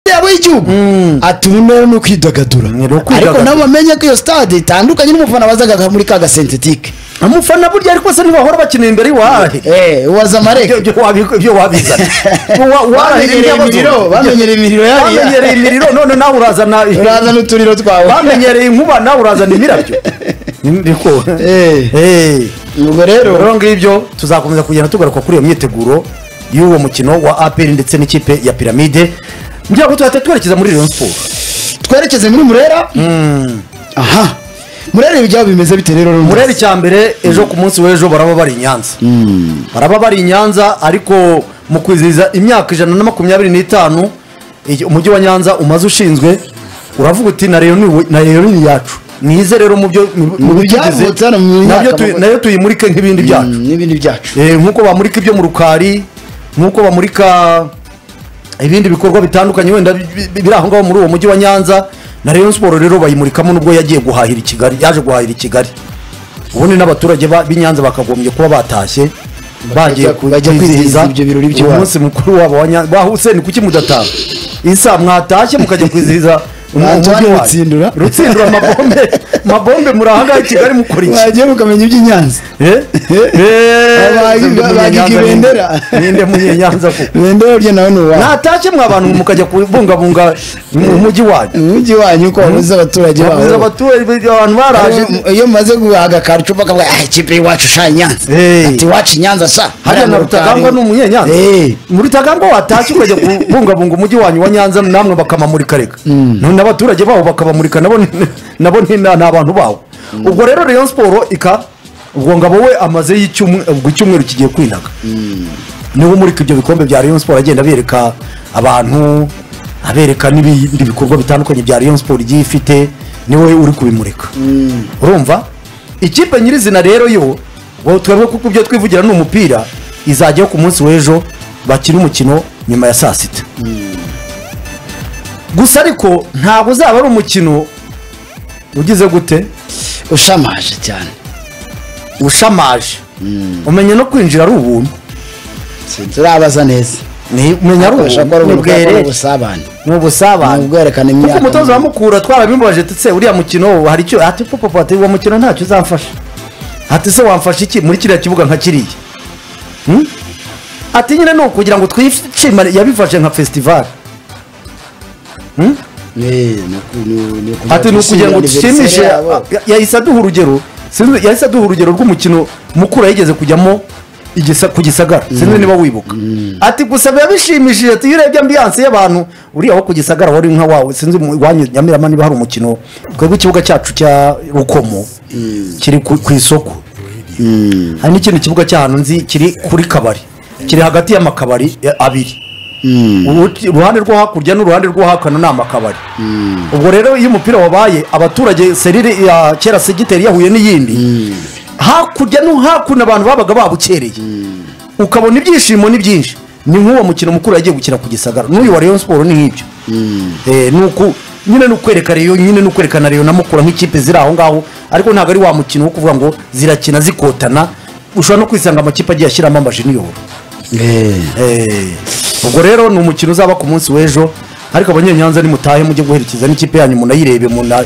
yabo y'igihugu ati ubu no kwidagadura ariko nabo bamenye ko iyo stade itandukanye n'umufana wazaga muri ka gasentetike umufana burya ariko se ntibahora bakinira imbere iwahe waza amareke ibyo wabizana bamenyereye imiriro bamenyereye imiriro none nawe urazana uturiro twawe bamenyereye inkuba nawe urazana imirabyo niko ubwo rero ngibyo tuzakomeza kugenda tugaruka kuri iyo myiteguro y'uwo mukino wa APR ndetse n'ikipe ya Pyramide ngira ngo twerekeza muri Rayon Sport twerekeze muri Murera aha Murera ibijya bimeze bite rero Murera cyambere ejo ku munsi w'ejo baraba bari Nyanza baraba bari Nyanza ariko mu kwizihiza imyaka 125 umujyi wa Nyanza umaze ushinzwe uravuga uti na Rayon ni yacu nize rero mu bigize nayo tuyimurike nk'ibindi byacu nkuko bamurika ibyo mu Rukari nkuko bamurika ibindi bikorwa bitandukanye wenda biri aho ngaho muri uwo mujyi wa Nyanza na Rayon Sport rero bayimurikamo nubwo yagiye guhahira i Kigali yaje guhahira i Kigali ubundi n'abaturage b'Inyanza bakagombye kuba batashye bagiye kwizihiza ibyo birori by'iwabo umunsi mukuru wabo wa Hussein kuki mudatanga isa mwatashye mukajya kwizihiza rutsindura mabombe murahanga i Kigali mukora iki bagiye mukamenya iby'Inyanza bagikibendera ninde munyenyanza ko bendera rye nawe nuwa natashye mwabantu mukajya kubungabunga umujyi wanyu ko babuza abaturage babo abantu baraje iyo maze guhaga karcupa kabwa ikipe iwacu sha Nyanza ati wacu Nyanza sa hariya na Rutagangwa n'umunyenyanza muri Rutagangwa watashye ukajya kubungabunga umujyi wanyu wa Nyanza namwe bakamamurika reka none abaturage babo bakabamurika nabo n'abantu bawo ubwo rero Rayon Sport ubwo ngabo we amaze icyumweru kigiye kwinaga niwe murika ibyo bikombe bya Rayon Sport agenda bereka abantu abereka n'ibindi bikorwa bitandukanye bya Rayon Sport igiye ifite niwe uri kubimurika urumva ikipe nyirizina rero yo twebwe kuko ibyo twivugira n'umupira izajyaho ku munsi w'ejo bakira umukino nyuma ya saa sita gusa ariko ntabwo uzaba ari umukino ugize gute ushamaje cyane ushamaje umenya no kwinjira ari ubuntu turabaza neza umenya ari ubusabane n'ubusabane ubwerekana imyaka kuko umutoza wamukura twarabimbaje tse uriya mukino hari icyo ati papa ati uwo mukino ntacyo uzamfasha ati se wamfasha iki muri kiriya kibuga nka kiriya ati nyine no kugira ngo twishimane yabifashe nka festival ati nukugira ngo dushimishe yahise aduha urugero rw'umukino mukuru yigeze kujyamo ku Gisagara sinzi niba wibuka ati gusa biba bishimishije ati urebye ambiance y'abantu uriya wo ku Gisagara wari nka wawe sinzi wanyu Nyamirama niba hari umukino twebwe ikibuga cyacu cya Rukomo kiri ku isoko hari n'ikindi kibuga cy'ahantu nzi kiri kuri kabari kiri hagati y'amakabari abiri uruhande rwo hakurya n'uruhande rwo hakana ni amakabari ubwo rero iyo umupira wabaye abaturage serire ya kera segiteri yahuye n'iyindi hakurya no hakuno abantu babaga babukereye ukabona ibyishimo ni byinshi ni nk'uwo mukino mukuru yagiye gukina ku Gisagara n'uyu wa Rayon Sport ni nk'ibyo nuko nyine n'ukwereka Rayon nyine n'ukwerekana Rayon namukura nk'ikipe ziri aho ngaho ariko ntabwo ari wa mukino wo kuvuga ngo zirakina zikotana ushobora no kwisanga amakipe agiye ashyiramo amajiniyoro ubwo rero ni umukino uzaba ku munsi w'ejo ariko abanyenyanza nimutahe mujye guherekeza n'ikipe yanyu munayirebe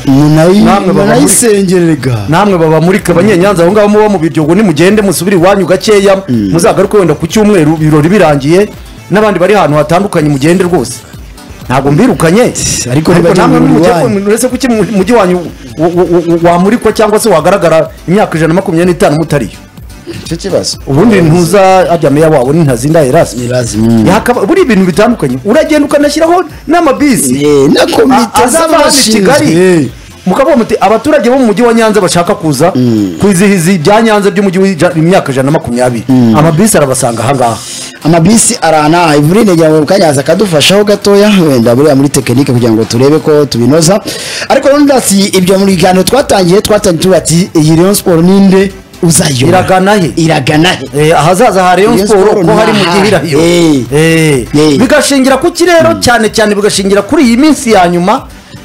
namwe babamurika abanyenyanza aho ngaho muba mu biryogo nimugende musubire iwanyu gakeya muzagaruke wenda ku cyumweru birori birangiye n'abandi bari ahantu hatandukanye mugende rwose ntabwo mbirukanye ariko namwe muretse kuki mujyi wanyu wamurikwa cyangwa se wagaragara imyaka 125 mutariyo cyo kibazo ubundi ntuza ajyameya wawe n'intazinda Erasme yakaba buri ibintu bitandukanye uragenda ukanashyiraho n'amabisi na komite z'abashinzwe mukaba muti abaturage bo mu mujyi wa Nyanza bashaka kuza kwizihiza ibya Nyanza by'umujyi w'imyaka 120 amabisi arabasanga ahangaha amabisi arana ivurine njya mu kanyaza kadufashaho gatoya wenda buri muri tekinike kugira ngo turebe ko tubinoza ariko ndasi ibyo muri gano twatangiye tubati iyi Rayon Sport ninde uzayo iraganahe ahazaza ha Rayon Sport ko hari mu gihirayo bigashingira ku kirero cyane bigashingira kuri iyi minsi ya nyuma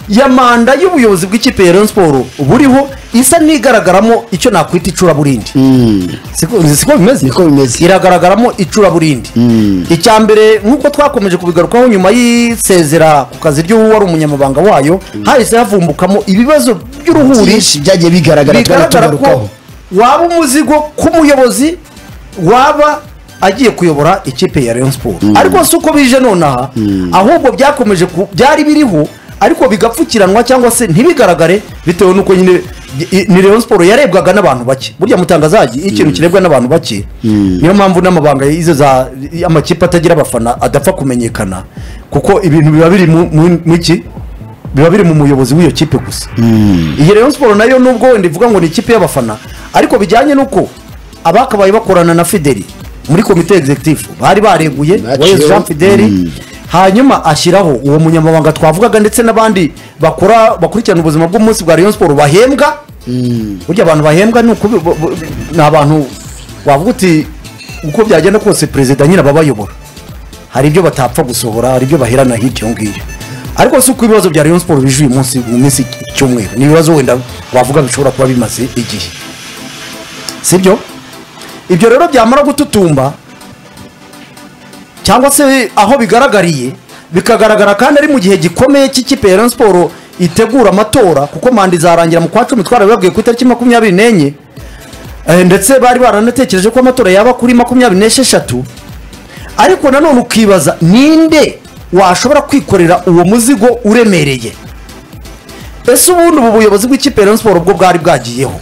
ya manda y'ubuyobozi bw'ikipe ya Rayon Sport buriho isa n'igaragaramo icyo nakwita icuraburindi. Siko bimeze? Niko bimeze. Iragaragaramo icuraburindi. Icya mbere nk'uko twakomeje kubigarukaho nyuma y'isezera ku kazi ry'uwari umunyamabanga wayo, hahise havumbukamo ibibazo by'uruhuri byinshi byagiye bigaragara ko waba umuzigo k'umuyobozi waba agiye kuyobora ikipe ya Rayon Sport. Ariko si uko bije nonaha, ahubwo byakomeje byari biriho ariko bigapfukiranwa cyangwa se ntibigaragare bitewe nuko nyine ni Rayon Sport yarebwaga n'abantu bake. Burya mutangazaji ikintu kirebwa n'abantu bake, niyo mpamvu n'amabanga yize za amakipe atagira abafana adapfa kumenyekana, kuko ibintu biba biri mu iki biba biri mu muyobozi w'iyo kipe gusa. Iyi Rayon Sport nayo nubwo wenda ivuga ngo ni ikipe y'abafana, ariko bijyanye nuko abakabaye bakorana na Fideli muri komite executive bari bareguye Uwayezu Jean Fideli, hanyuma ashyiraho uwo munyamabanga twavugaga ndetse n'abandi bakurikirana ubuzima bw'umunsi bwa Rayon Sport bahembwa. Burya abantu bahembwa ni abantu wavuga uti uko byagenda kose perezida nyine ababayobora, hari ibyo batapfa gusohora, hari ibyo baherana hirya ngiyo. Ariko si uko ibibazo bya Rayon Sport bije uyu munsi mu minsi cyumweru, ni ibibazo wenda wavuga bishobora kuba bimaze igihe, sibyo? Ibyo rero byamara gututumba cyangwa se aho bigaragariye bikagaragara kandi ari mu gihe gikomeye cy'ikipe ya Rayon Sport itegura amatora, kuko manda izarangira mu kwa 10 twarabibabwiye ku itariki 24, ndetse bari baranatekereje ko amatora yaba kuri 26. Ariko nanone ukibaza ninde washobora kwikorera uwo muzigo uremereye. Ese ubundi ubu buyobozi bw'ikipe ya Rayon Sport bwo bwari bwagiyeho,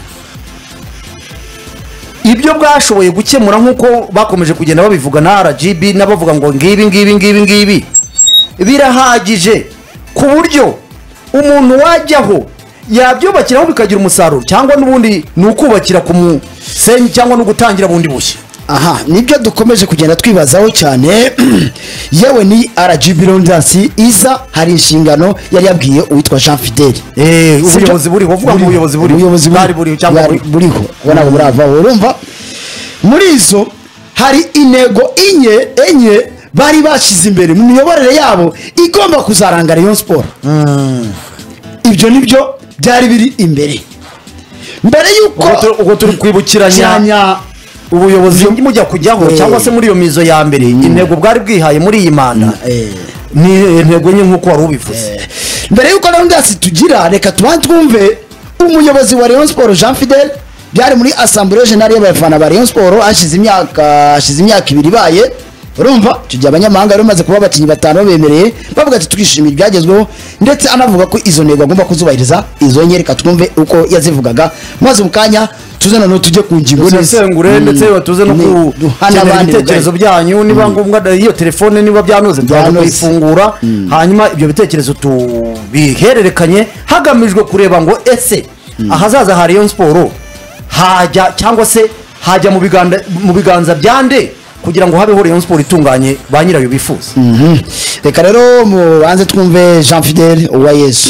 ibyo bwashoboye gukemura nk'uko bakomeje kugenda babivuga na RGB n'abavuga ngo ngibi birahagije ku buryo umuntu wajyaho yabyubakiraho bikagira umusaruro, cyangwa n'ubundi ni ukubakira ku musenyi cyangwa no gutangira bundi bushya. Aha, nibyo dukomeje kugenda twibazaho cyane. Yewe ni RGB Rondansi iza hari inshingano yari yabwiye uwitwa Jean Fideli. Ubuyobozi buriho, uvuga ngo ubuyobozi bwari buriho cyangwa buriho, ubona ngo murava urumva. Muri izo hari intego enye bari bashize imbere mu miyoborere yabo igomba kuzaranga Rayon Sport. Ibyo nibyo byari biri imbere mbere yuko uko turi kwibukiranya ubuyobozi mujya kujyaho cyangwa se muri iyo mizo ya mbere. Intego bwari bwihaye muri iyi manda ni intego nye nk'uko wari ubivuze. Mbere yuko Rondansi tugira, reka twumve umuyobozi wa Rayon Sport Jean Fidel. Byari muri Assemblée Générale y'abafana ba Rayon Sport hashize imyaka 2 ibaye. Urumva tujya abanyamahanga rero maze kuba abakinnyi 5 bemereye bavuga ati twishimira ibyagezweho, ndetse anavuga ko izo ntego agomba kuzubahiriza. Izo nyereka twumve uko yazivugaga, maze mukanya tuzana no tujye ku ngingo n'isengure, ndetse tuze no kuhana ibitekerezo byanyu. Niba ngombwa iyo telefone niba byanoze tuyifungura, hanyuma ibyo bitekerezo tubihererekanye hagamijwe kureba ngo ese ahazaza ha Rayon Sport hajya cyangwa se hajya mu biganza byande kugira ngo habeho Rayon Sport itunganye ba nyirayo bifuza. Reka rero mubanze twumve Jean Fidel Uwayezu.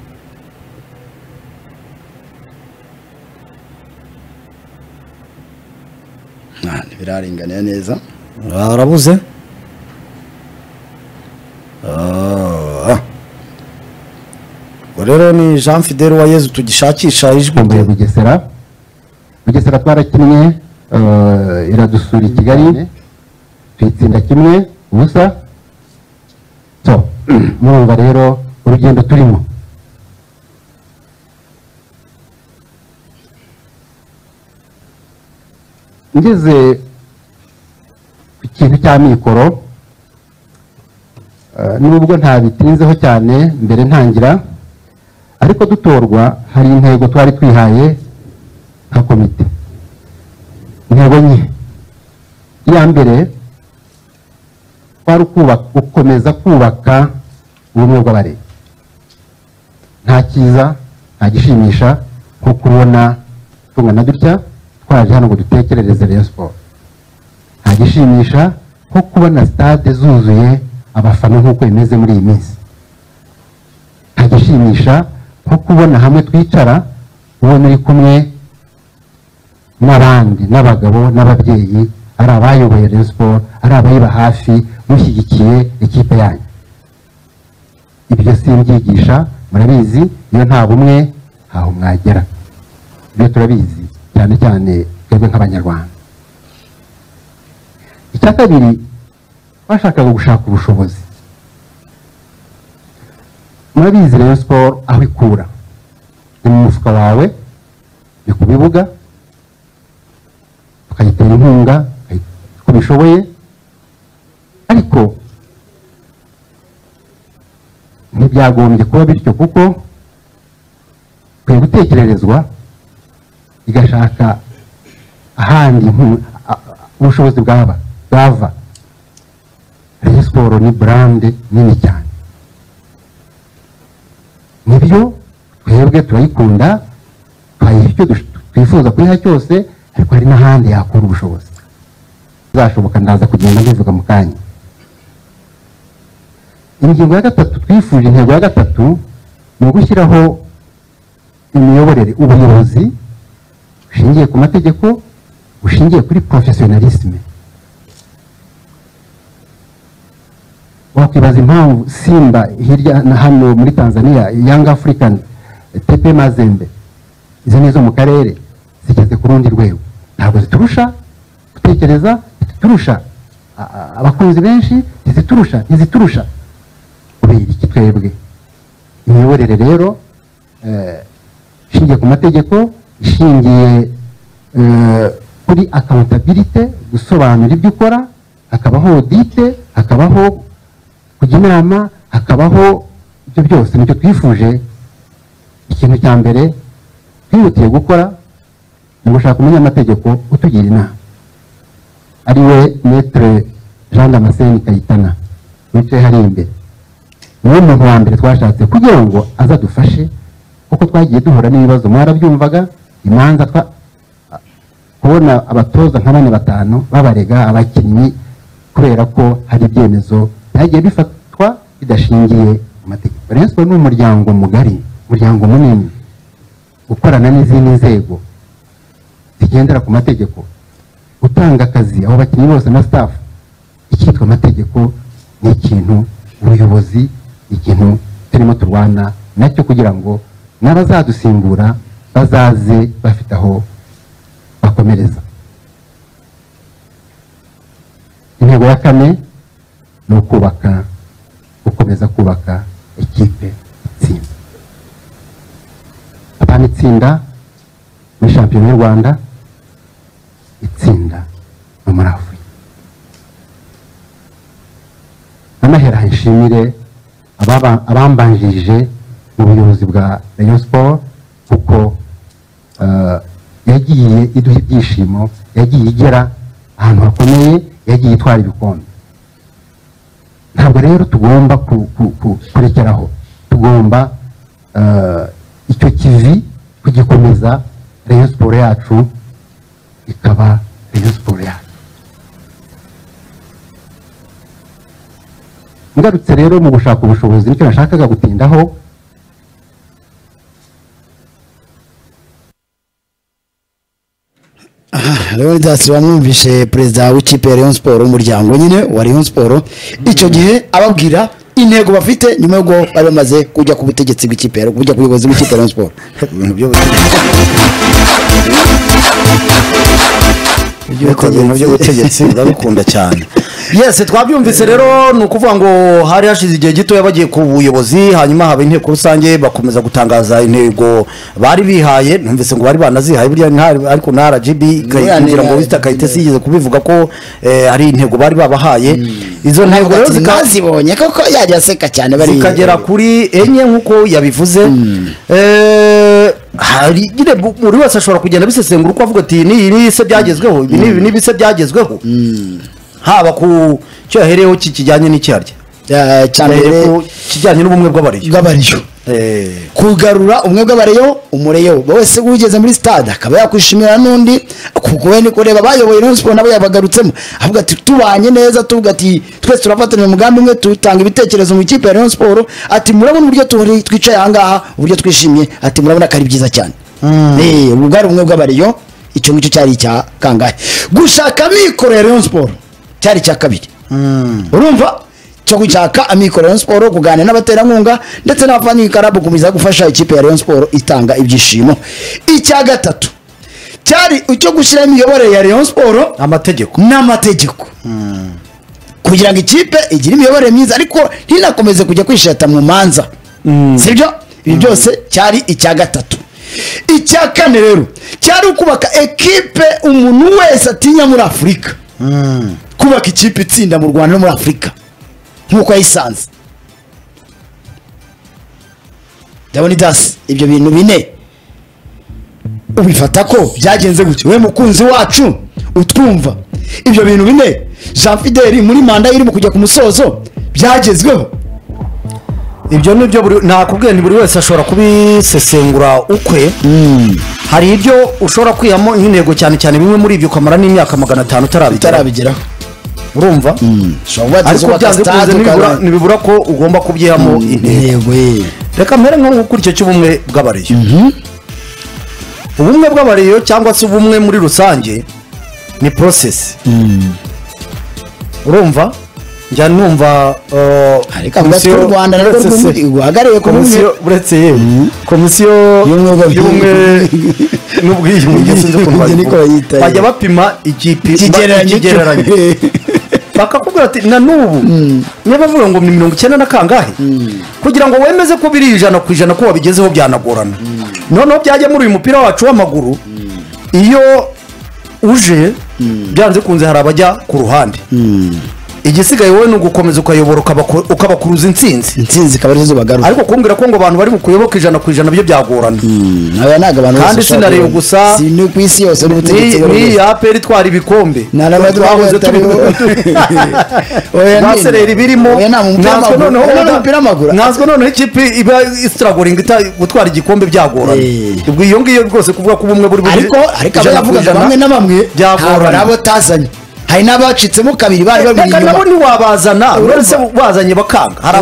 Biraringaniye neza, arabuze. Rero ni Jean Fidel Uwayezu tugishakisha ijwi mbe Bugesera twarakinnye iradusura i Kigali twitsinda 1-0. So murumva rero urugendo turimo. Ngeze ku kintu cya mikoro, nubwo ntabitinzeho cyane mbere ntangira, ariko dutorwa hari intego twari twihaye nka komite. Intego nye iya mbere twari gukomeza kubaka ubumwe bw'abarezi. Nta cyiza nta gishimisha nko kubona tungana dutya twaje hano ngo dutekerereze Rayon Sport. Nta gishimisha nko kubona stade zuzuye abafana nk'uko bimeze muri iyi minsi. Nta gishimisha nko kubona hamwe twicara ubona uri kumwe n'abandi n'abagabo n'ababyeyi, ari abayoboye Rayon Sport, ari abayiba hafi mushyigikiye ikipe yanyu. Ibyo simbyigisha murabizi iyo nta bumwe ntaho mwagera, ibyo turabizi cyane cyane twebwe nk'abanyarwanda. Icya kabiri, bashakaga gushaka ubushobozi. Murabizi Rayon Sport aho ikura ni mu mufuka wawe, ni ku bibuga, tukayitera inkunga uko bishoboye, ariko ntibyagombye kuba bityo, kuko kwiye gutekererezwa igashaka ahandi ubushobozi bwava. Rayon Sport ni brand nini cyane, nibyo twebwe turayikunda, twayiha icyo twifuza kuyiha cyose, ariko hari n'ahandi yakura ubushobozi. Bizashoboka ndaza kugenda mbivuga mu kanya. Ingingo ya gatatu twifuje, intego ya gatatu ni ugushyiraho imiyoborere, ubuyobozi bushingiye ku mategeko, bushingiye kuri professionalisme. Wakwibaza impamvu Simba hirya na hano muri Tanzania, Young African, TP Mazembe, izo nizo mu karere zigeze ku rundi rwego. Ntabwo ziturusha gutekereza, ziturusha abakunzi benshi, ntiziturusha kubera iki twebwe. Imiyoborere rero ishingiye ku mategeko, ishingiye kuri accountability, gusobanura ibyo ukora, hakabaho audite, hakabaho kujya inama, hakabaho ibyo byose. Nicyo twifuje. Ikintu cya mbere twihutiye gukora ni gushaka umunyamategeko utugira inama, ari we Maître Jean Damascene Kayitana wicaye hari imbere. Niwe muntu wa mbere twashatse kugira ngo azadufashe, kuko twagiye duhura n'ibibazo, mwarabyumvaga, imanza kubona abatoza nka 4-5 babarega abakinnyi kubera ko hari ibyemezo byagiye bifatwa bidashingiye ku mategeko. Rayon Sport ni umuryango mugari, umuryango munini, gukorana n'izindi nzego zigendera ku mategeko, gutanga akazi abo bakinnyi bose na staff. Icyitwa amategeko ni ikintu, ubuyobozi ni ikintu turimo turwana nacyo kugira ngo n'abazadusimbura bazaze bafite aho bakomereza. Intego ya kane ni gukomeza kubaka ekipe itsinda. Apana itsinda muri shampiyona y'u Rwanda, itsinda no muri Afurika. Amahera nshimire abambanjirije mu buyobozi bwa Rayon Sport, kuko yagiye iduha ibyishimo, yagiye igera ahantu hakomeye, yagiye itwara ibikombe. Ntabwo rero tugomba kurekeraho, tugomba icyo kivi kugikomeza. Rayon Sport yacu ikaba Rayon Sport yacu. Ngarutse rero mu gushaka ubushobozi, nicyo nashakaga gutindaho. Leonidas wamwumvishe perezida w'ikipe ya Rayon Sport, umuryango nyine wa Rayon Sport, icyo gihe ababwira intego bafite nyuma y'uko bari bamaze kujya ku butegetsi bw'ikipe, kujya ku buyobozi bw'ikipe ya Rayon Sport. ibintu by'ubutegetsi urabikunda cyane. Yes, twabyumvise rero. Ni ukuvuga ngo hari hashize igihe gito bagiye ku buyobozi, hanyuma haba inteko rusange, bakomeza gutangaza intego bari bihaye. Numvise ngo bari banazihaye burya, ariko na RGB kugira ngo Wita Kayitesi yigeze kubivuga ko ari intego bari babahaye. Izo ntego rero zikazibonye koko yajya aseka cyane, bari zikagera kuri enye nkuko yabivuze. Hari gire muri wese ashobora kugenda bisesengura uko avuga ati ni se byagezweho, ibi ni bise byagezweho. Haba ku cyo yahereho kijyanye n'icyarya cyane kijyanye n'ubumwe bw'abariyo, kugarura umwe bw'abariyo, umureyo wese ugeze muri stade akaba yakwishimira n'undi, kuko we ni kureba bayoboye Rayon Sport nabo yabagarutsemo, avuga ati tubanye neza, tuvuga ati twese turafatanya umugambi umwe, tutanga ibitekerezo mu ikipe ya Rayon Sport, ati murabona uburyo twicaye ahangaha, uburyo twishimye, ati murabona ko ari byiza cyane. Ubugari umwe bw'abariyo, icyo ngicyo cyari icya kangahe. Gushaka mikoro ya Rayon Sport cyari cya kabiri. Urumva cyo gushaka amikoro Rayon Sport, kuganira n'abaterankunga ndetse n'abafana karabu gukomeza gufasha ikipe ya Rayon Sport itanga ibyishimo. Icya gatatu cyari icyo gushyira imiyoborere ya Rayon Sport n'amategeko kugira ngo ikipe igire imiyoborere myiza ariko ntinakomeze kujya kwishata mu manza, sibyo? Ibi byose cyari icya gatatu. Icya kane rero cyari ukubaka ekipe umuntu wese atinya muri Afurika, kubaka ikipe itsinda mu Rwanda no muri Afurika nk'uko yayisanze. ndabona idasi ibyo bintu bine ubifata ko byagenze gutyo? We mukunzi wacu utwumva, ibyo bintu bine Jean Fidel muri manda irimo kujya ku musozo byagezweho? Ibyo nibyo nakubwiye, ni buri wese ashobora kubisesengura ukwe. Hari ibyo ushobora kwihamo nk'intego cyane cyane bimwe muri ibyo ukamara n'imyaka 500 utarabigeraho, urumva? Ariko byanze kuze nibibura ko ugomba kubyihamo intego. Reka mpere nko kuri icyo cy'ubumwe bw'abareyo. Ubumwe bw'abareyo cyangwa se ubumwe muri rusange ni process, urumva? Njya numva komisiyo y'u Rwanda guhagariwe uretse yewe komisiyo y'ubumwe n'ubwiyunge bajya bapima ikigereranyo bakakubwira ati na n'ubu niba bavuga ngo ni 90 na kangahe kugira ngo wemeze ko biri 100% ko wabigezeho byanagorana. Noneho byajya muri uyu mupira wacu w'amaguru, iyo uje byanze kunze hari abajya ku ruhande, igisigaye wowe nugukomeza ukayobora ukabakuruza intsinzi kabari zo bagaruka. Ariko kumbwira ko ngo abantu bari bukuyoboka 100% byo byagorana. Aya naga abantu kandi sinariyo gusa sino ku isi yose n'ubutegetsi ni APR twari ibikombe n'abaduhaze baserera birimo nazwe noneho ikipe iba struggling gutwara igikombe byagorana. Ubwo iyo ngiyo rwose kuvuga ko ubumwe buri ariko abavuga bamwe na bamwe byagorana abo tazanye. Hari n'abacitsemo kabiri bari babiri inyuma. Nabo ni wabazana uretse bazanye bakanga. Hari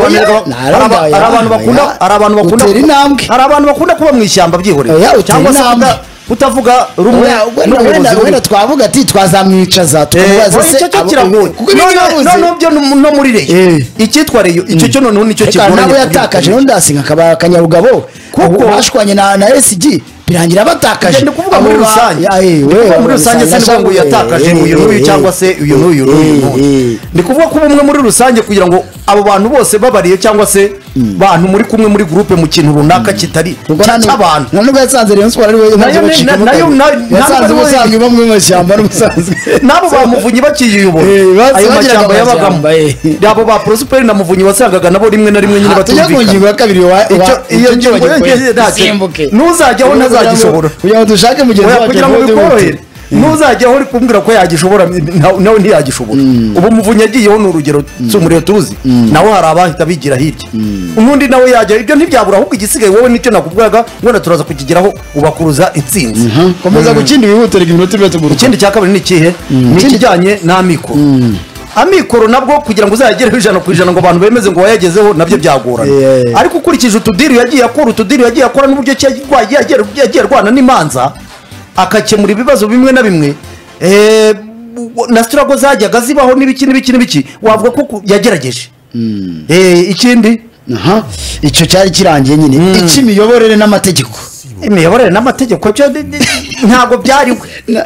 abantu bakunda kuba mu ishyamba byihorera cyangwa se utavuga rumwe wenda twavuga ati twazamwicaza tukamubaza se no byo no muri reyo icyitwa reyo icyo cyo noneho nicyo kigoranye. Nabo yatakaje no ndasinga akaba Kanyarugabo kuko bashwanye na SG birangira batakaje. Ndi kuvuga muri rusange se ngo yatakaje uyu cyangwa se uyu ndi kuvuga ko umwe muri rusange kugira ngo abo bantu bose babariye cyangwa se bantu muri kumwe muri groupe mu kintu runaka kitari cy'abantu. None yasanze Rayon Sport ari we nasanze ubusanzwe bamwe mu mashyamba n'ubusanzwe nabo bamuvunyi bakiyuyobora ayo mashyamba yabagamo. Abo ba Prosper na muvunyi wasangaga nabo rimwe na rimwe nyine batumvikana. Iyo ngingo ntuzajyaho ntazagishobora kugira ngo dushake mugenzi wacu kugira ngo bikorohere. Ntuzajyaho uri kumbwira ko yagishobora nawe ntiyagishobora. Ubu muvunyi yagiyeho ni urugero cy'umuriro tuzi, nawe hari abahita bigira hirya unundi nawe yajya. Ibyo ntibyabura, ahubwo igisigaye wowe nicyo nakubwiraga ngo turaza kukigeraho ubakuruza intsinzi. Komeza gukindi wihutira iminota ibyo tuguru. Ikindi cya kabiri ni ikihe? Ni ikijyanye n'amikoro. Amikoro nabwo kugira ngo uzagereho 100% ngo abantu bemeze ngo wayagezeho nabyo byagorana. Ariko ukurikije utudiri yagiye akora n'uburyo yagiye rwana n'imanza akakemura ibibazo bimwe na bimwe na struggle zajyaga zibaho n'ibiki wavuga ko yagerageje. Ikindi icyo cyari kirangiye nyine ikimiyoborere n'amategeko. Imiyoborere n'amategeko cyo ntago byari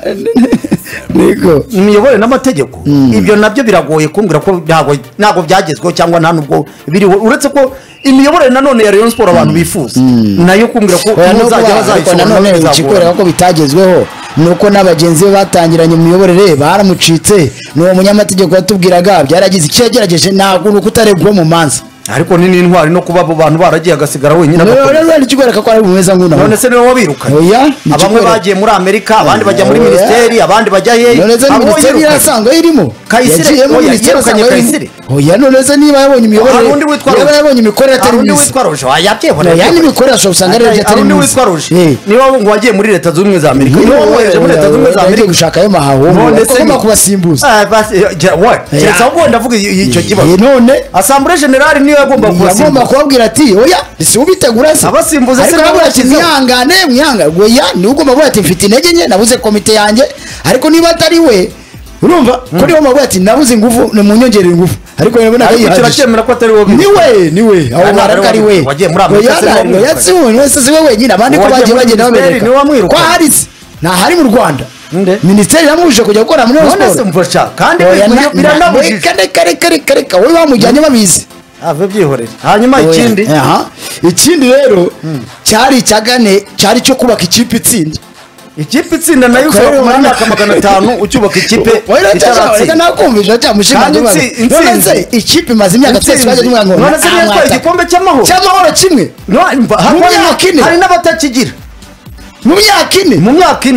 niko imiyoborere n'amategeko ibyo nabyo biragoye kumbwira ko ntago byagezweho cyangwa nta nubwo biriho, uretse ko imiyoborere nanone ya Rayon Sport abantu bifuza nayo kumbwira ko muzajya bazayishobora nanone ikikorera ko bitagezweho nuko n'abagenzi be batangiranye mu miyoborere baramucitse. N'uwo munyamategeko yatubwiraga byaragize icyo yagerageje ntabwo nuko utaregwa mu manza. Ariko ni n'intwari no kuba abo bantu baragiye agasigara wenyine. None ikigwereka ko ari bumeza nguna. None se niwe wabirukanye. Abamwe bagiye muri Amerika, abandi bajya muri ministeri, abandi bajya hehe. None se ministeri yasanga irimo. Kayisire mu ministeri kanye Kayisire. Oya none se niba yabonye imiyoborere. Niba yabonye imikorere atari myiza. Undi witwa Roje yabyehora. Yani imikorere ashobora usanga ari atari myiza. Undi witwa Roje. Niba ngo wagiye muri leta z'ubumwe za Amerika. Niba wagiye muri leta z'ubumwe za Amerika gushaka ayo mahaho. None se ngoma kubasimbuza. Cyeza ubwo ndavuga icyo kibazo. None Assemblée Générale niyo yagomba kubasimbuza. Bakubwira ati oya isi ubitegura se abasimbuza se mwihangane oya ni ugomba kuvuga ati mfite intege nke nabuze komite yanjye. Ariko niba atari we urumva ko niyo mpamvu ati nabuze ingufu ni mu nyongerera ingufu ariko nabona ko ariko kiracyemera ko atari wowe niwe aho baraka ari we wagiye muri Amerika yatsiwe wese siwe wenyine abandi ko bagiye bagenda bamereka ko haritse nta hari mu Rwanda minisiteri yamuje kujya gukora muri sport kandi biranabujije reka wowe bamujyanye babizi ave byihorera hanyuma ikindi rero cyari cyagane cyari cyo kubaka ikipe itsinda ikipe itsinda nayo ushobora kumara imyaka 500 ucyubaka ikipe reka nakumvisha cyamushima none ikipe imaze imyaka 3 twaje n'umwango none se niyo igikombe cy'amahoro kimwe hari n'abatakigira mu myaka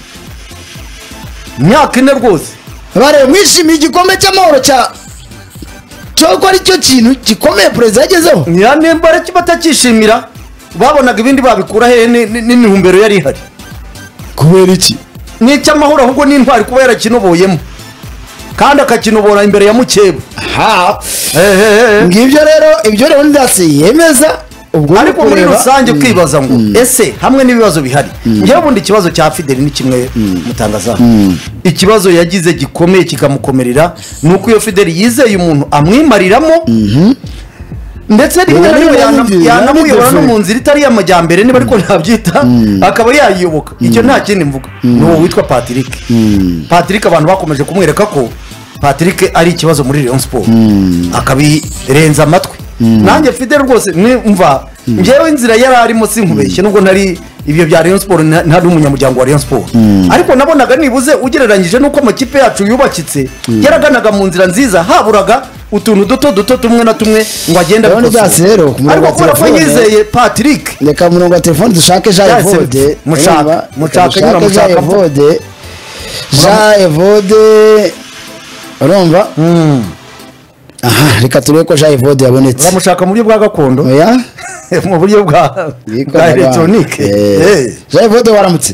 ine rwose bare mwishimiye igikombe cy'amahoro cyo ari cyo kintu gikomeye perezida yagezeho nimba ari batakishimira babonaga ibindi babikura he n'intumbero yari ihari kubera iki ni icy'amahoro ahubwo n'intwari kuba yarakinoboyemo kandi akakinobora imbere ya mukeba ngibyo rero ibyo rero ndasi yemeza ariko muri rusange kwibaza ngo ese hamwe n'ibibazo bihari ngewe ubundi ikibazo cya Fidel ni kimwe mutangaza ikibazo yagize gikomeye kikamukomerera ni uko iyo Fidel yizeye umuntu amwimariramo ndetse rimwe na rimwe yanamuyobora no mu nzira itari y'amajyambere niba ariko ntabyita akaba yayiyoboka icyo nta kindi mvuga ni uwo witwa Patrick abantu bakomeje kumwereka ko Patrick ari ikibazo muri Rayon Sport akabirenza amatwi nanjye Fidel rwose mva ngewe inzira yari arimo sinkubeshye nubwo ntari ibyo bya Rayon Sport ntari umunyamuryango wa Rayon Sport ariko nabonaga nibuze ugereranyije nuko amakipe yacu yubakitse yaraganaga mu nzira nziza haburaga utuntu duto tumwe na tumwe ngo agenda rero ariko kubera ko yizeye Patrick reka murongo wa telefone dushake Jean Evode Jean Evode urumva reka turebe ko Jean Evode yabonetse uramushaka mu buryo bwa gakondo mu buryo bwa electronique Jean Evode waramutse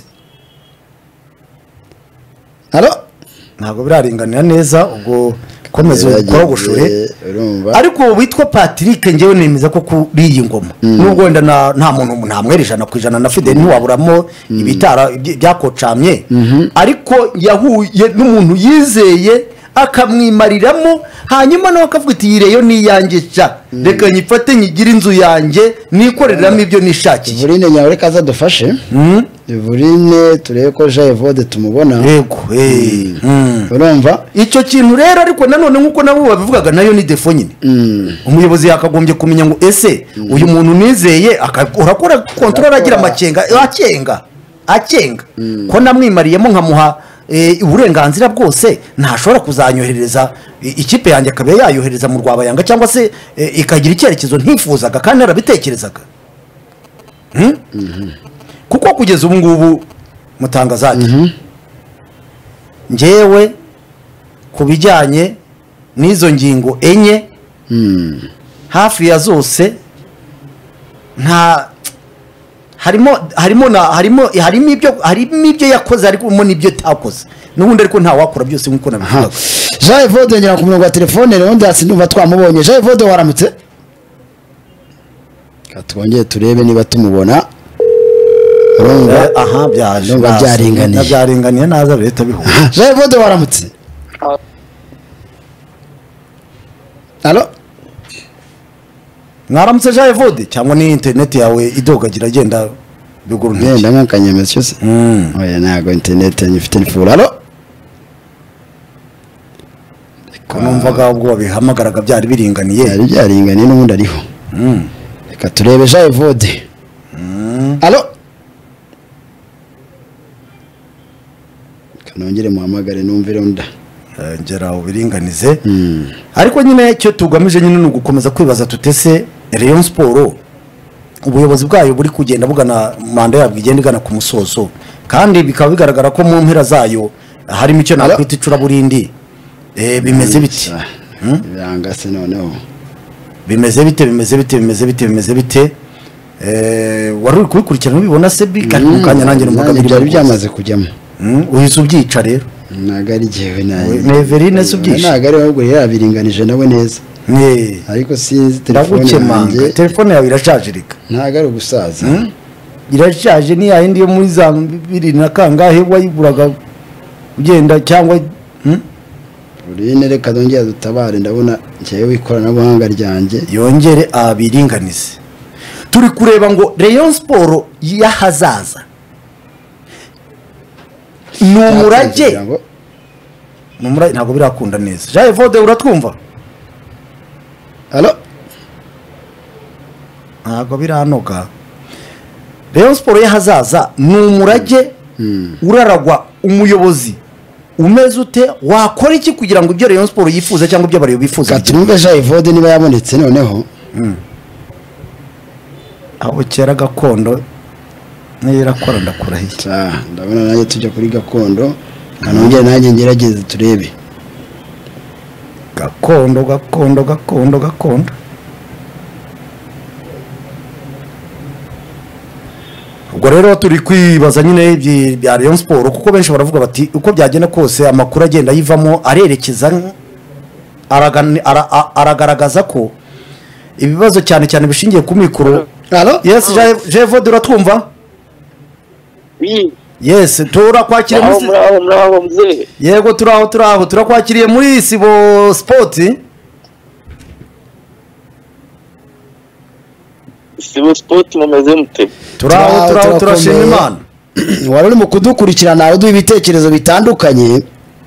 ntabwo biraringanira neza ubwo komeza ukora gushure ariko witwa Patrick ngewe nemeza ko kuri iyi ngoma nubwo wenda nta muntu ntamwerijana ku ijana na Fidel ntiwaburamo ibitara byakocamye ariko yahuye n'umuntu yizeye akamwimariramo hanyuma nawe akavuga ati yireyo niyanjye ca reka nyifate nyigire inzu yanjye nikoreramo ibyo nishakiye Evrine nyawe reka azadufashe Evrine turebe ko Jean Evode tumubona yego urumva icyo kintu rero ariko nanone nkuko nabo babivugaga nayo ni defo nyine umuyobozi yakagombye kumenya ngo ese uyu muntu nizeye urakora control agira amakenga akenga ko namwimariyemo nkamuha uburenganzira bwose ntashobora kuzanyohereza ikipe yanjye akaba yayohereza mu Rwabayanga cyangwa se ikagira icyerekezo ntifuzaga kandi narabitekerezaga kuko kugeza ubu ngubu mutangazaje ngewe ku bijyanye n'izo ngingo enye hafi ya zose nta harimo ibyo yakoze ariko n'ibyo takoze n'ubundi ariko nta wakora byose nk'uko nabivugaga Jean Evode ngera ku murongo wa telefone rero ndasi ndumva twamubonye Jean Evode waramutse katwongeye turebe niba tumubona byaringaniye naza leta bihura Jean Evode waramutse Allo mwaramutse Jean Evode cyangwa ni internet yawe idogagira agenda biguru ngenda nkakanyemeza cyose oya ntago internet nyifite nifura allo numvaga ubwo babihamagaraga byari byaringaniye n'ubundi ariho reka turebe Jean Evode allo kanongere muhamagare numvire unda ngera ubiringanize ariko nyine cyo tugamije nyine no gukomeza kwibaza tutese Rayon Sport ubuyobozi bwayo buri kugenda bugana manda yabwo igenda igana ku musozo kandi bikaba bigaragara ko mu mpera zayo harimo icyo nakwita icura burindi bimeze biti birangase noneho bimeze bite wari uri kubikurikirana ubibona se kandi mu kanya nanjye numvaga byari byamaze kujyamo uhise ubyica rero nagari jewe Neverine se ubyica nagari ahubwo yabiringanije nawe neza ariko sinzi telefone yawe irashaje reka nagari ugusaza irashaje ni yindi yo muri za 2000 na kangahe wayiguraga ugenda cyangwa urine reka dongera dutabare ndabona njyewe ikoranabuhanga ryanjye yongere abiringanize. Turi kureba ngo Rayon Sport y'ahazaza ni umurage ntabwo birakunda neza. Jean Evode uratwumva? Allo ntabwo biranoga. Rayon Sport y'ahazaza ni umurage uraragwa umuyobozi umeze ute, wakora iki kugira ngo ibyo Rayon Sport yifuza cyangwa ibyo bariyo bifuza katumbe Jean Evode niba yabonetse noneho aho kera gakondo nirakora ndakurahiye. Ndabona nanjye tujya kuri gakondo kanongera nanjye ngerageze turebe gakondo. Ubwo rero turi kwibaza nyine bya Rayon Sport kuko benshi baravuga bati uko byagenda kose amakuru agenda yivamo arerekeza aragaragaza ko ibibazo cyane cyane bishingiye ku mikoro. Allo Yes Jevo duratwumva? Yes turakwakiriye muraho mzee. Yego turaho turakwakiriye muri Sibo Sport. Sibo Sport mumeze mute? Turaho turashima Imana. wari uri mu kudukurikirana uduha ibitekerezo bitandukanye.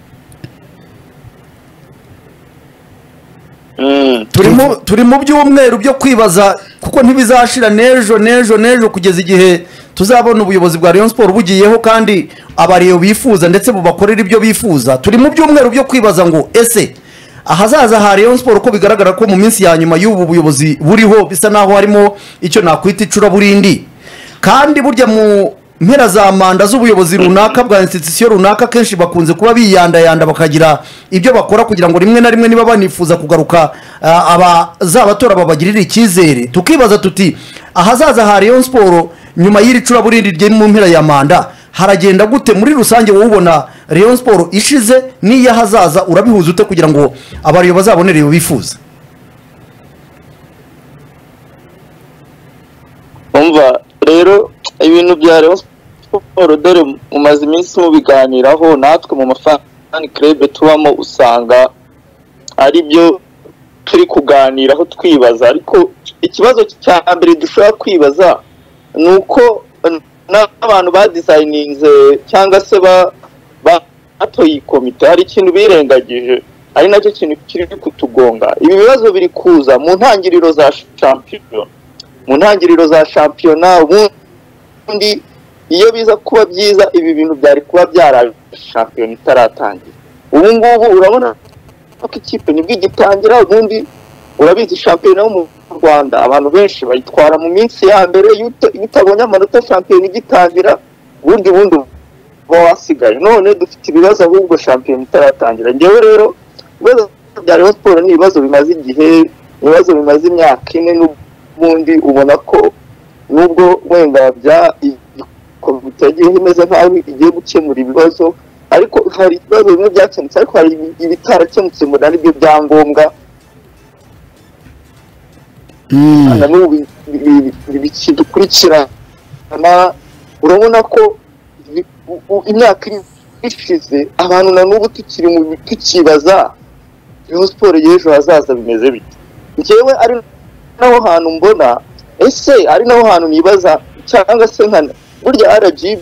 Turi mu byumweru byo kwibaza kuko ntibizashira nejo kugeza igihe tuzabona ubuyobozi bwa Rayon Sport bugiyeho kandi abariyo bifuza ndetse bubakorera ibyo bifuza. Turi mu byumweru byo kwibaza ngo ese ahazaza ha Rayon Sport ko bigaragara ko mu minsi ya nyuma y'ubu buyobozi buriho bisa naho harimo icyo nakwita icura burindi, kandi burya mu mpera za manda z'ubuyobozi runaka bwa institution runaka kenshi bakunze kuba biyandayanda bakagira ibyo bakora kugira ngo rimwe na rimwe niba banifuza kugaruka abazabatora babagirira icyizere. Tukibaza tuti ahazaza ha Rayon Sport nyuma y'iri cura burindi rye mu mpera ya manda haragenda gute muri rusange? Wowe ubona Rayon Sport ishize n'iya hazaza urabihuza ute kugira ngo abariyo bazabonere bifuza? Umva rero ibintu bya Rayon Sport dore mumaze iminsi mubiganiraho natwe mu mafani club tubamo usanga ari byo turi kuganiraho twibaza, ariko ikibazo cya mbere dushobora kwibaza nuko n'abantu badesigninze cyangwa se batoye komite hari ikintu birengagije, ari nacyo kintu kiri kutugonga. Ibi bibazo biri kuza mu ntangiriro za shampiyona, ubundi iyo biza kuba byiza ibi bintu byari kuba byaraje shampiyona itaratangira. Ubu ngubu urabona ko ikipe nibwo igitangira, ubundi urabizi shampiyona yo mu Rwanda abantu benshi bayitwara mu minsi ya mbere, utabonye amanota shampiyona igitangira ubundi uba wasigaye. None dufite ibibazo ahubwo shampiyona itaratangira. Ngewe rero ibibazo bya Rayon Sport ni ibibazo bimaze igihe, ibibazo bimaze imyaka ine, n'ubundi ubona ko nubwo wenda bya komite yagiye imeze nk'aho igiye gukemura ibibazo, ariko hari ibibazo bimwe byakemutse ariko hari ibitarakemutse ngo ari byo byangombwa. Bikidukurikirana urabona ko imyaka ishize abantu na n'ubu tukibaza Rayon Sport y'ejo hazaza bimeze bite. Njyewe ari naho hantu mbona, ese ari naho hantu nibaza, cyangwa se nka burya RGB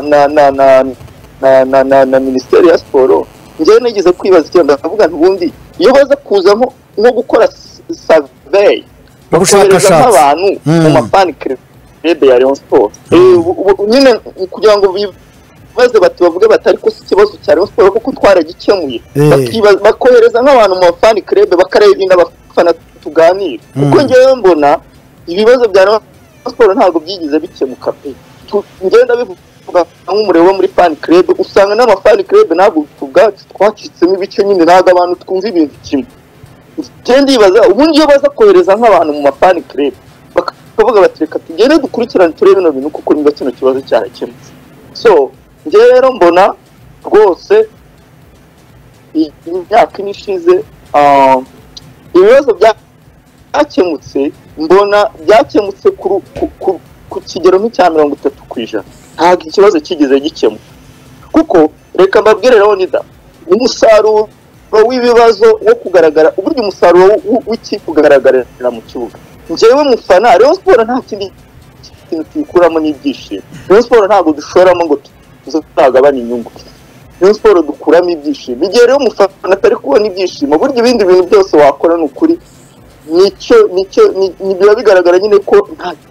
na Minisiteri ya Sport, njyewe nigeze kwibaza icyo ndavuga ubundi iyo baza kuza nko gukora survey bakohereza nk'abantu mu mafani club ya Rayon Sport nyine kugira ngo bibaze bavuge batari ko ikibazo cya Rayon Sport kuko twaragikemuye, bakohereza nk'abantu mu mafani club bakareba ibintu abafana tuganira. Kuko njyewe mbona ibibazo bya Rayon Sport ntabwo byigize bikemuka pe. Ngenda bivuga nk'umurego wo muri fan club, usanga n'amafani club ntabwo ubwacu twacitsemo ibice nyine, ntabwo abantu twumva ibintu kimwe. Ngenda yibaza ubundi iyo baza kohereza nk'abantu mu mafani club bakavuga bati reka tugende dukurikirane turebe bino bintu kuko niba kino kibazo cyarakemutse. So njye rero mbona rwose imyaka ine ishize ibibazo byakemutse, mbona byakemutse ku kigero nk'icya 30%. Ntabwo ikibazo kigeze gikemuka kuko reka mbabwire rero nida umusaruro w'ibibazo wo kugaragara uburyo umusaruro w'ikipe ugaragarira mu kibuga. Njyewe mufana Rayon Sport nta kindi kintu tuyikuramo n'ibyishimo. Rayon Sport ntabwo dushoramo ngo tuzagabana inyungu. Rayon Sport dukuramo ibyishimo. Igihe rero mufana atari kubona ibyishimo burya ibindi bintu byose wakora ni ukuri biba bigaragara nyine ko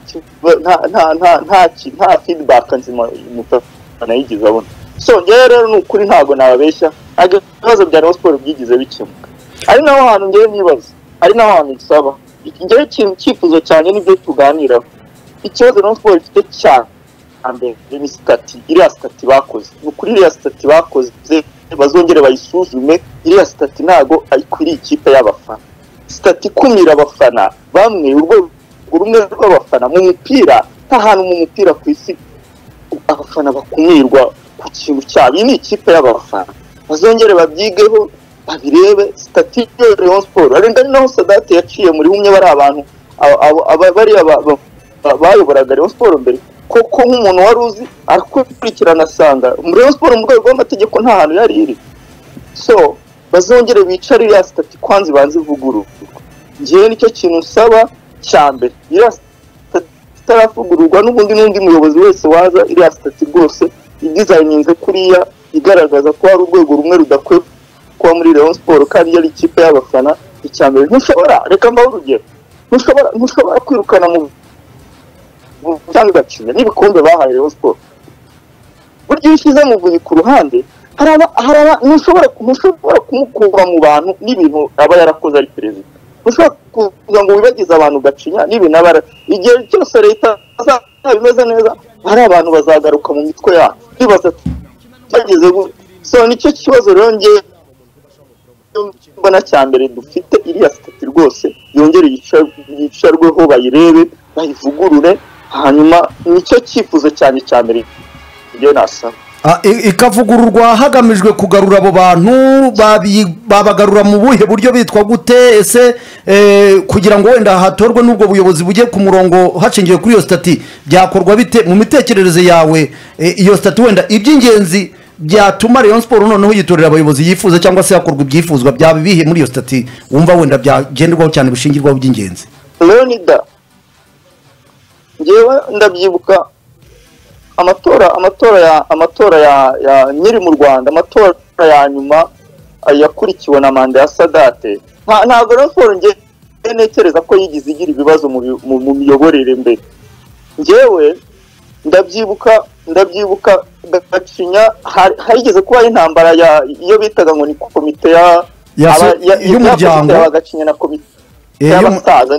nta feedback nzima mufana yigize abona. So njyewe rero ni ukuri ntabwo nababeshya ibibazo bya Rayon Sport byigize bikemuka. Ari naho hantu njyewe nibaza, ari naho hantu nsaba njyewe icyifuzo cyane n'ibyo tuganiraho. Ikibazo Rayon Sport ifite cyane mbere ni stati, iriya stati bakoze ni ukuri iriya stati bakoze bazongere bayisuzume. Iriya stati ntago ayikwiriye ikipe y'abafana. Stati ikumira abafana bamwe, urwo rumwe rw'abafana mu mupira, nta hantu mu mupira ku isi abafana bakumirwa ku kintu cyabo. Iyi ni ikipe y'abafana, bazongere babyigeho babirebe. Stati ya Rayon Sport arenga naho Sadate yaciye muri humye bari abantu bari bayoboraga Rayon Sport mbere, koko nk'umuntu wari uzi arakurikirana asanga muri Rayon Sport mu rwego rw'amategeko nta hantu yari iri. So bazongere bicare iriya stati kwanza ibanze ivugururwa. Njyewe nicyo kintu nsaba cya mbere. Iriya stati itarafugururwa n'undi muyobozi wese waza, iriya stati rwose idizayininze kuriya igaragaza ko hari urwego rumwe rudakwiye kuba muri Rayon Sport kandi yari ikipe y'abafana. Icya mbere ntushobora, reka mbaho urugero, ntushobora kwirukana mu cyangwa gacinya n'ibikombe bahaye Rayon Sport. Burya iyo ushyize Muvunyi ku ruhande ntushobora kumukura mu bantu n'ibintu aba yarakoze ari perezida. Ntushobora kuvuga ngo wibagize abantu gacinya n'ibintu aba igihe cyose leta bimeze neza hari abantu bazagaruka mu mitwe yabo bibaza bageze gute. So nicyo kibazo rero njye mbona cya mbere dufite. Iriya stati rwose yongere yicarweho bayirebe bayivugurure, hanyuma nicyo cyifuzo cyane cya mbere ibyo nasaba. Ikavugururwa hagamijwe kugarura abo bantu babagarura mu buhe buryo bitwa gute ese kugira ngo wenda hatorwe n'ubwo buyobozi bugiye ku murongo hashingiwe kuri iyo stati byakorwa bite mu mitekerereze yawe? Iyo stati wenda iby'ingenzi byatuma Rayon Sport noneho yitorera abayobozi yifuza cyangwa se hakorwa ibyifuzwa byaba bihe muri iyo stati wumva wenda byagenderwaho cyane bishingirwaho by'ingenzi? Leonida, njyewe ndabyibuka amatora ya nyiri mu Rwanda, amatora ya nyuma yakurikiwe na manda ya Sadate. Ntabwo Rayon Sport njye ntekereza ko yigize igira ibibazo mu miyoborere mbere. Njyewe ndabyibuka Gacinya harigeze kuba intambara iyo bitaga ngo ni komite y'umuryango ya Gacinya na komite y'abasaza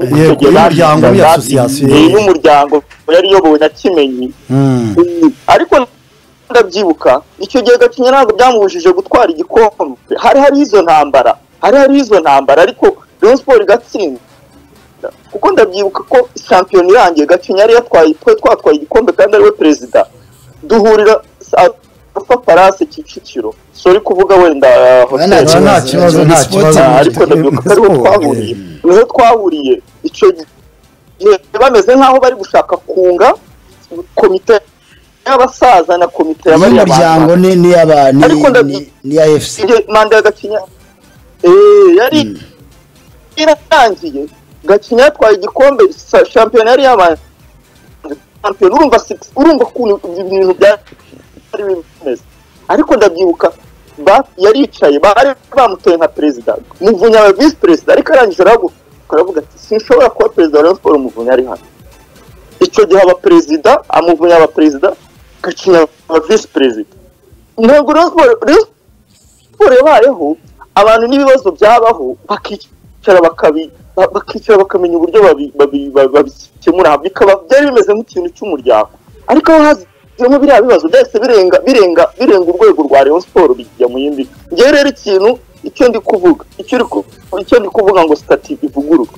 y'umuryango yari iyobowe na Kimenyi. Ariko ndabyibuka icyo gihe Gacinya ntabwo byamubujije gutwara igikombe. hari izo ntambara ariko Rayon Sport igatsinda, kuko ndabyibuka ko shampiyona irangiye Gacinya yari twatwaye igikombe kandi ariwe perezida. Duhurira Alpha Palace Kicukiro, sorry kuvuga wenda nta kibazo ariko ndabyibuka ariho twahuriye icyo gihe bameze nk'aho bari gushaka kunga komite y'abasaza na komite y'umuryango ni ya FC. Manda ya Gacinya yari irangiye, Gacinya yatwaye igikombe, shampiyona yari yabaye shampiyona. Urumva ukuntu ibintu byari bimeze. Ariko ndabyibuka yaricaye bari bamutoye nka perezida, Muvunyi aba vice perezida, ariko arangije aravuga ati sinshobora kuba perezida wa Rayon Sport Muvunyi ari hano. Icyo gihe aba perezida, Muvunyi aba perezida, Gacinya aba vice perezida. Ntabwo Rayon Sport yabayeho abantu n'ibibazo byabaho bakicara bakamenya uburyo babikemura, bikaba byari bimeze nk'ikintu cy'umuryango. Ariko aho haziramo biriya bibazo byahise birenga urwego rwa Rayon Sport bijya mu yindi. Njyewe rero icyo ndi kuvuga ngo stati ivugururwe.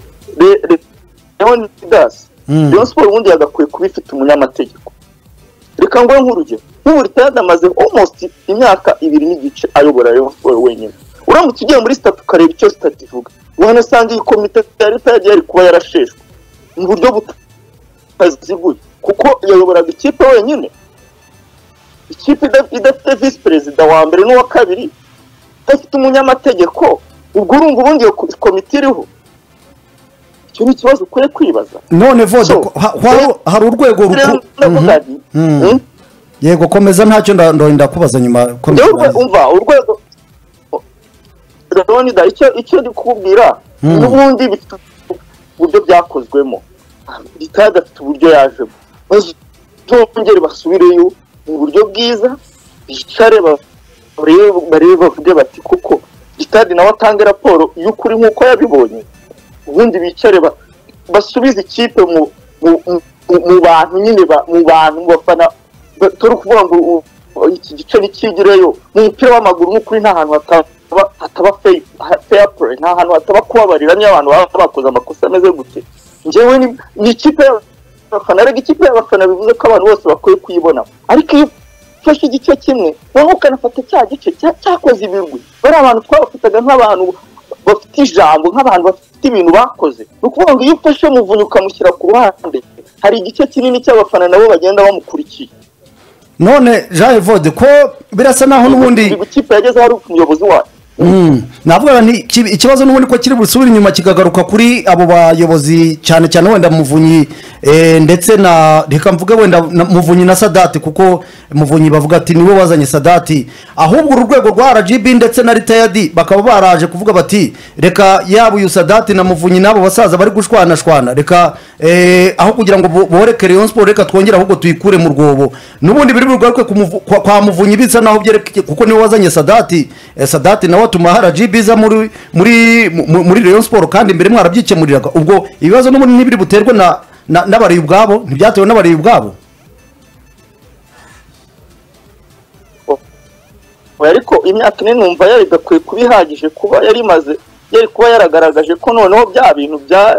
Rayon Sport ubundi yagakwiye kuba ifite umunyamategeko. Reka ngo nk'urugero nk'ubu Ritayadi amaze almost imyaka 2 n'igice ayobora Rayon Sport wenyine. Uramutse ugiye muri stati ukareba icyo stati ivuga, wanasanga iyi komite ya Ritayadi yari kuba yarasheshwe mu buryo butaziguye, kuko yayoboraga ikipe wenyine, ikipe idafite vice perezida wa mbere n'uwa kabiri. udafite umunyamategeko ubwo urumva ubundi iyo komite iriho icyo ni ikibazo ukwiye kwibaza none vode hari urwego yego komeza ntacyo ndakubaza nyuma umva urwego Leonida icyo ndi kukubwira n'ubundi bifite uburyo byakozwemo bitadafite uburyo yajemo bazongere basubireyo mu buryo bwiza bicare barebe bavuge bati kuko Gitadi nawe atange raporo y'ukuri nk'uko yabibonye ubundi bicare basubize ikipe mu bantu nyine mu bantu mu bafana turi kuvuga ngo iki gice nikigireyo mu mupira w'amaguru n'ukuri nta hantu hataba fair play nta hantu hataba kubabarira niyo abantu baba bakoze amakosa ameze gute njyewe ni ikipe y'abafana ariko ikipe y'abafana bivuze ko abantu bose bakwiye kuyibona ariko iyo ufashe igice kimwe wowe ukanafata cya gice cyakoze ibirwi bari abantu twabafataga nk'abantu bafite ijambo nk'abantu bafite ibintu bakoze ni ukuvuga ngo iyo ufashe Muvunyi ukamushyira ku ruhande hari igice kinini cy'abafana nabo bagenda bamukurikiye none Jean Evode ko birasa naho n'ubundi ikipe yageze hari umuyobozi wayo navuga ni ikibazo n'ubundi ko kiri busubira inyuma kigagaruka kuri abo bayobozi cyane cyane wenda Muvunyi ndetse na reka mvuge wenda Muvunyi na Sadati kuko Muvunyi bavuga ati niwe wazanye Sadati ahubwo urwego rwa RGB ndetse na Retired bakaba baraje kuvuga bati reka yaba uyu Sadati na Muvunyi nabo basaza bari gushwana reka aho kugira ngo boreke Rayon Sport reka twongera ahubwo tuyikure mu rwobo n'ubundi biri bugaruke kwa Muvunyi bisa naho byereke kuko niwe wazanye Sadati nawe atuma RGB za muri Rayon Sport kandi imbere mwarabyikemuriraga ubwo ibibazo n'ubundi nibiri buterwa n'abari ubwabo ntibyatewe n'abari ubwabo ariko imyaka ine numva yari gakwiye kubihagije kuba yari kuba yaragaragaje ko noneho bya bintu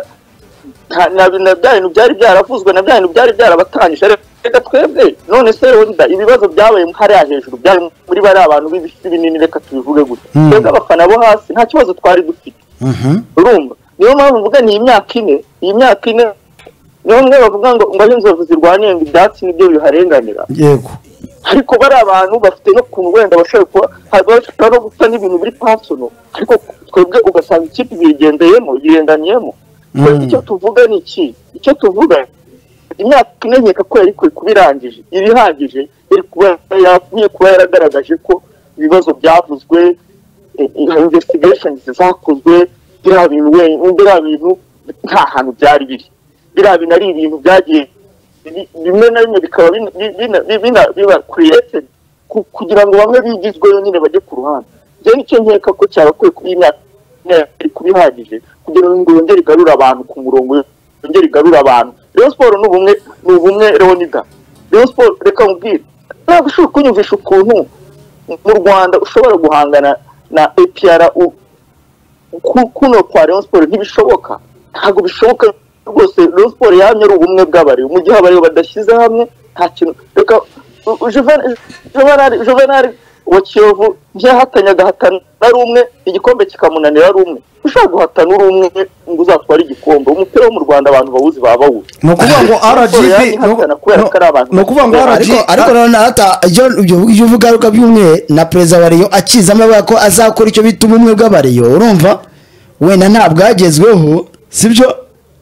byari byaravuzwe na bya bintu byari byarabatangije reka twebwe none se ibibazo byabaye hariya hejuru byari muri bari abantu b'ibisi binini reka tubivuge gutya twebwe abafana bo hasi nta kibazo twari dufite urumva niyo mpamvu mvuga ni iyi myaka ine niyo mwe bavuga ngo aho inzovu zirwaniye ngo ibyatsi nibyo biharenganira yego ariko bari abantu bafite no kuntu wenda bashobora kuba no gupfa n'ibintu biri personal ariko twebwe ugasanga ikipe yirenganiyemo icyo tuvuga ni iki icyo tuvuga imyaka ine nkeka ko yari kuba irangije ibihagije yari kuba yaragaragaje ko ibibazo byavuzwe investigations zakozwe biriya bintu nta hantu byari biriya bintu ari ibintu byagiye bimwe na bimwe bikaba biba created kugira ngo bamwe bigizweyo nyine bajye ku ruhande njye nicyo nkeka ko cyabakwiye kuba imyaka iri kuba ihagije kugira ngo yongere igarure abantu ku murongo yongere igarure abantu Rayon Sport ni ubumwe Leonida Rayon Sport reka mubwire ntabwo ushobora kunyumvisha ukuntu mu Rwanda ushobora guhangana na APR kuno kwa Rayon Sport ntibishoboka ntabwo bishoboka rwose Rayon Sport yamye ari ubumwe bw'abari mu gihe abari badashyize hamwe nta kintu reka Juvenal wa Kiyovu ntiyahatanye agahatana ari umwe igikombe kikamunanira ari umwe ushobora guhatana uri umwe ngo uzatware igikombe umupira wo mu Rwanda abantu bawuzi baba bawuzi ni ukuvuga ngo RGB ni ukuvuga ngo ariko none hata ibyo uvuga ruka by'umwe na perezida wa Rayon akizamo avuga ko azakora icyo bita ubumwe bw'abariyo urumva wenda ntabwo agezweho sibyo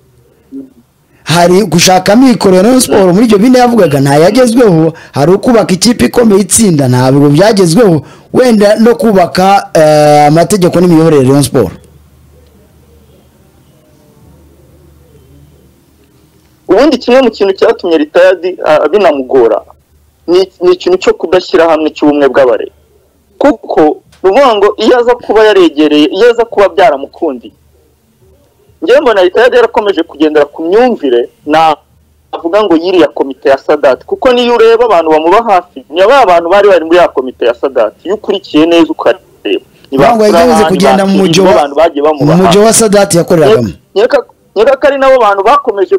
hari gushaka amikoro ya Rayon Sport muri ibyo bine yavugaga ntayagezweho hari ukubaka ikipe ikomeye itsinda ntabwo byagezweho wenda no kubaka amategeko n'imiyoborere ya Rayon Sport ubundi kimwe mu kintu cyatumye Retired binamugora ni ikintu cyo kudashyira hamwe cy'ubumwe bw'abare kuko nuvuga ngo iyo aza kuba yaregereye iyo aza kuba byaramukundiye njye mbona Retired yarakomeje kugendera ku myumvire navuga ngo yiriya komite ya Sadati kuko niyo ureba abantu bamuba hafi ni abantu bari muri ya komite ya Sadati iyo ukurikiye neza ukareba ntabwo yageze kugenda mu mujyo wa Sadati yakoreragamo nyeka ko ari nabo bantu bakomeje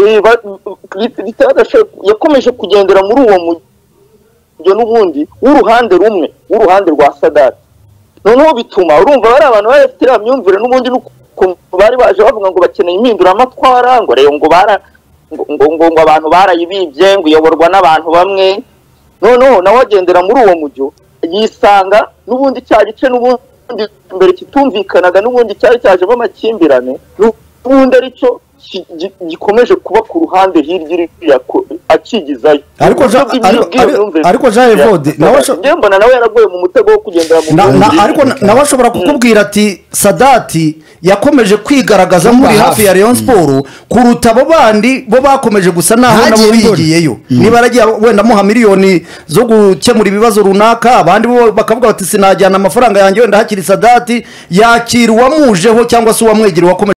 yakomeje kugendera muri uwo mujyo n'ubundi w'uruhande w'uruhande rwa Sadati noneho bituma urumva bari abantu bafite iriya myumvire n'ubundi bari baje bavuga ngo bakeneye impinduramatwara ngo rero ngo abantu barayibibye ngo iyoborwa n'abantu bamwe noneho nawe agendera muri uwo mujyo yisanga n'ubundi cya gice n'ubundi mbere kitumvikanaga n'ubundi cyari cyajemo amakimbirane n'ubundi aricyo gikomeje kuba ku ruhande hirya akigizayo ariko Jean Evode mbona nawe yaragoye mu mutego wo kugendera mu ariko nawe ashobora kukubwira ati Sadati yakomeje kwigaragaza muri hafi ya Rayon Sport kuruta abo bandi bo bakomeje gusa naho nabo bigiyeyo niba aragiye wenda muha miliyoni zo gukemura ibibazo runaka abandi bo bakavuga bati sinajyana amafaranga yanjye wenda hakiri Sadati yakira uwamujeho cyangwa se uwamwegera wakomeje